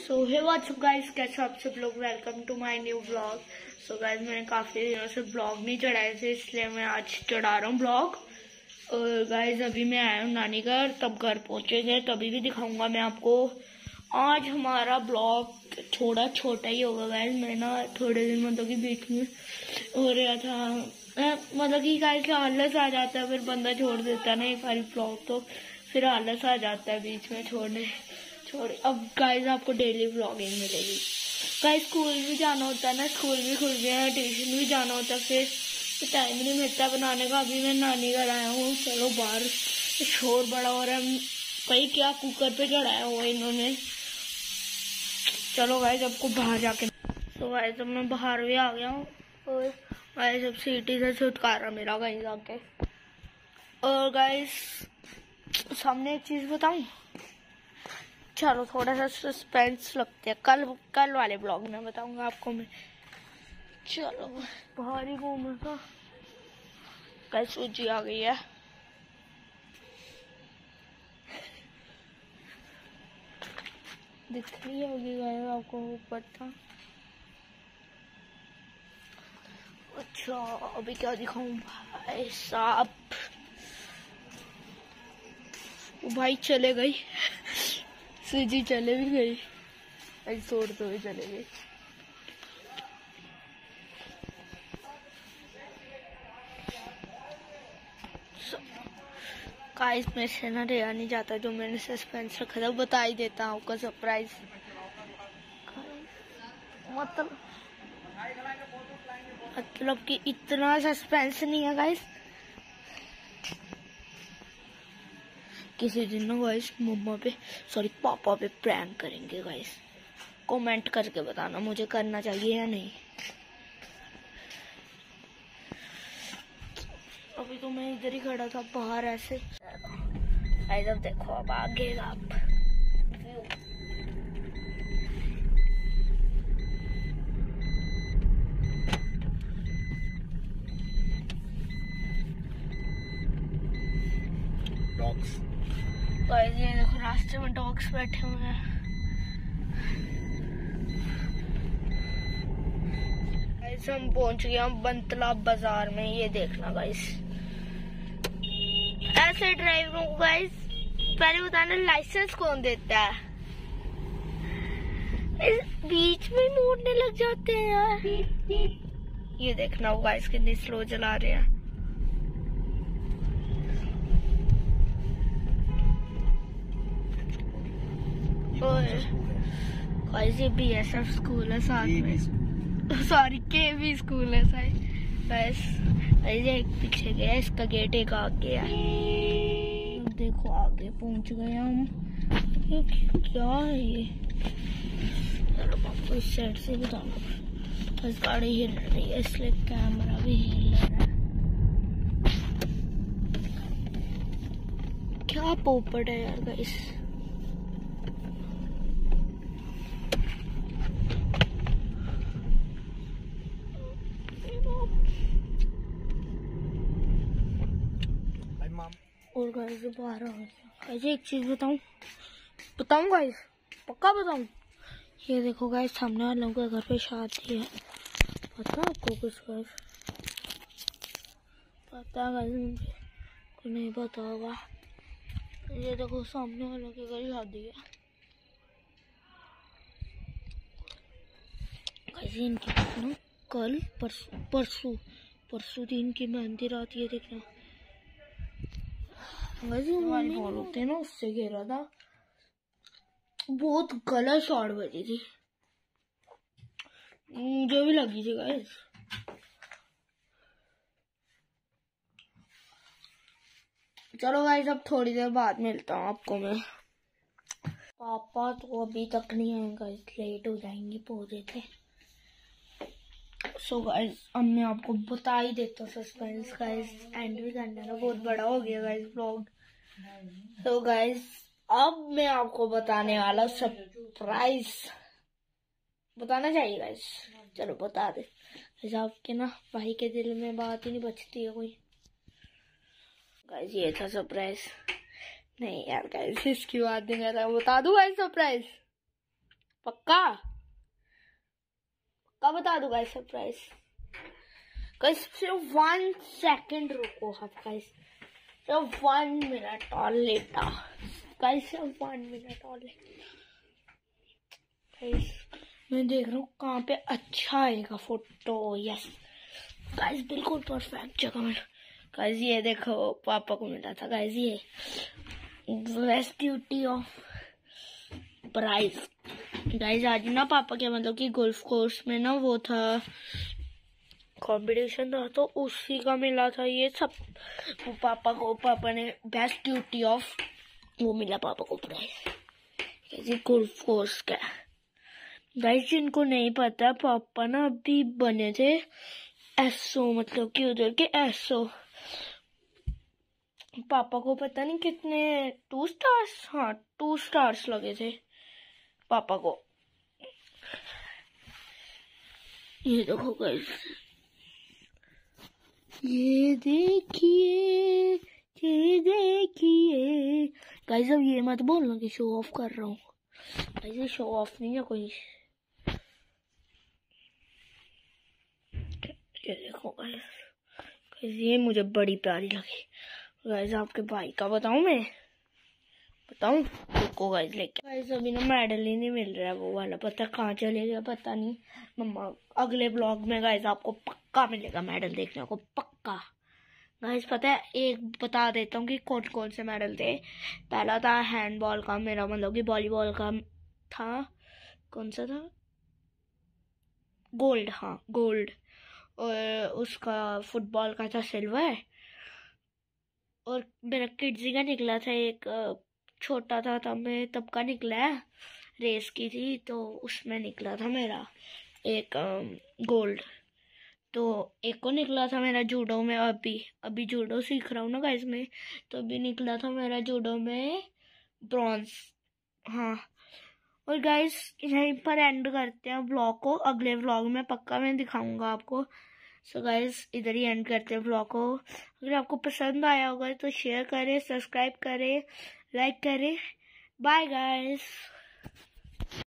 सो हे WhatsApp guys, कैसे आप सब लोग। Welcome to my new vlog. So guys, मैंने काफी दिनों से ब्लॉग नहीं चढ़ाए थे, इसलिए मैं आज चढ़ा रहा हूँ ब्लॉग। और गाइस, अभी मैं आया हूँ नानी घर, तब घर पहुंचेंगे तभी भी दिखाऊंगा मैं आपको। आज हमारा ब्लॉग थोड़ा छोटा ही होगा गाइस। मैं ना थोड़े दिन मतलब कि बीच में हो रहा था, मतलब कि गाइस आलस आ जाता है, फिर बंदा छोड़ देता है ना एक बार ब्लॉग, तो फिर आलस आ जाता है बीच में छोड़े। अब गाइस आपको डेली व्लॉगिंग मिलेगी। गाइस स्कूल भी जाना होता है ना, स्कूल भी खुल गया है, ट्यूशन भी जाना होता है, फिर टाइम नहीं मिलता बनाने का। अभी मैं नानी घर आया हूँ, चलो बाहर शोर बड़ा हो रहा है, कहीं क्या कुकर पे चढ़ाया हुआ इन्होंने। चलो गाइस आपको बाहर जाके। तो गाइस अब मैं बाहर भी आ गया हूँ, और गाइस अब सिटी से छुटकारा मेरा गाइस जाके। और गाइस सामने एक चीज बताऊं, चलो थोड़ा सा सस्पेंस लगते हैं, कल वाले ब्लॉग में बताऊंगा आपको मैं। चलो बाहर ही घूमने का। कल सूजी आ गई है, दिख रही होगी गाइस आपको ऊपर था। अच्छा अभी क्या दिखाऊं भाई साहब। भाई चले गई सूजी, चले भी गई, ऐसे तोड़ते हुए चले गई। गाइस में से ना रहा नहीं जाता, जो मैंने सस्पेंस रखा था बता ही देता हूँ आपका सरप्राइज। मतलब कि इतना सस्पेंस नहीं है गाइस। किसी दिन ना गाइस मम्मा पे सॉरी पापा पे प्रैंक करेंगे गाइस। कमेंट करके बताना मुझे करना चाहिए या नहीं। अभी तो मैं इधर ही खड़ा था बाहर ऐसे। गाइस अब देखो, अब आगे आप डॉग्स। गाइस ये देखो रास्ते में डॉग्स बैठे हुए हैं। गाइस हम पहुंच गए हम बनतलाब बाजार में, ये देखना गाइस। ऐसे ड्राइवरों को गाइस पहले बताना लाइसेंस कौन देता है, इस बीच में मोड़ने लग जाते हैं यार। ये देखना वो गाइस कितनी स्लो चला रहे हैं। गाइस ये BSF स्कूल है साथ में, सॉरी KV स्कूल है गाइस। ये एक पीछे गया, इसका गेट एक आगे है। देखो आगे पहुंच गए हम। ये क्या है ये, चलो आपको इस साइड से बताना। बस गाड़ी हिल रही है इसलिए कैमरा भी हिल रहा है। क्या पोपट है यार गाइस। और गाइस बाहर आ गया। गाइस एक चीज बताऊं गाइस, पक्का बताऊं। ये देखो गाइस सामने वालों के घर पे शादी है, पता आपको कुछ गाइस? पता गाइस मुझे को नहीं पता होगा। ये देखो सामने वालों के घर शादी है गाइस। इनकी ना कल परसों दिन की मेहंदी रात। ये देखना हमारी बॉल होते हैं ना, उससे घेरा था, बहुत गलत शॉट बजी थी, मुझे भी लगी थी गाइस। चलो गाइस अब थोड़ी देर बाद मिलता हूँ आपको मैं। पापा तो अभी तक नहीं आए गाइस, लेट हो जाएंगे, पहुंचे थे। सो गाइस अब मैं आपको बता ही देता हूँ सस्पेंस गाइस, एंड भी करना ना, बहुत बड़ा हो गया गाइस व्लॉग। सो गाइस अब मैं आपको बताने वाला सरप्राइज, बताना चाहिए गाइस, चलो बता दे। आपके ना भाई के दिल में बात ही नहीं बचती है कोई। गाइस ये था सरप्राइज। नहीं यार गाइस इसकी बात नहीं कर रहा, बता दूं गाइस सरप्राइज। पक्का पक्का बता दूं गाइस सरप्राइज। गाइस सिर्फ 1 सेकंड रुको आप गाइस, सिर्फ 1 मिनट और लेटा गाइस, सिर्फ 1 मिनट और लेटा गाइस। मैं देख रहा हूँ कहाँ पे अच्छा आएगा फोटो। यस गाइस बिल्कुल परफेक्ट जगह में। गाइस ये देखो पापा को मिला था गाइस ये best duty of prize. Guys आज ना पापा के मतलब कि गोल्फ कोर्स में ना वो था कंपटीशन था, तो उसी का मिला था ये सब। वो पापा ने बेस्ट ड्यूटी ऑफ वो मिला पापा को प्राइज ये गोल्फ कोर्स का। गाइस जिनको नहीं पता पापा ना अभी बने थे एसओ, मतलब कि उधर के एसओ। पापा को पता नहीं कितने 2 स्टार्स, हाँ 2 स्टार्स लगे थे पापा को। ये देखो गाइस, ये देखिए गाइस। अब ये मत बोलना कि शो ऑफ कर रहा हूँ गाइस, ये शो ऑफ नहीं है कोई। ये देखो गाइस, ये मुझे बड़ी प्यारी लगी गाइस। आपके भाई का बताऊं, मैं बताऊं रुको गाइस लेके। गाइस अभी ना मेडल ही नहीं मिल रहा है वो वाला, पता कहाँ चले गया पता नहीं। मम्मा अगले ब्लॉग में गाइस आपको पक्का मिलेगा मेडल देखने को, पक्का। गाइस पता है एक बता देता हूँ कि कौन कौन से मेडल थे। पहला था हैंडबॉल का, मेरा मतलब कि वॉलीबॉल का था, कौन सा था, गोल्ड, हाँ गोल्ड। और उसका फुटबॉल का था सिल्वर। और मेरा किड्जी का निकला था एक, छोटा था तब मैं तब का निकला है, रेस की थी तो उसमें निकला था मेरा एक गोल्ड। तो एक को निकला था मेरा जूडो में, अभी जूडो सीख रहा हूँ ना गाइस में, तो अभी निकला था मेरा जूडो में ब्रॉन्ज। हाँ और गाइस यहीं पर एंड करते हैं व्लॉग को, अगले व्लॉग में पक्का मैं दिखाऊंगा आपको। सो गाइस इधर ही एंड करते हैं व्लॉग को। अगर आपको पसंद आया होगा तो शेयर करें, सब्सक्राइब करें, लाइक करें। Bye guys.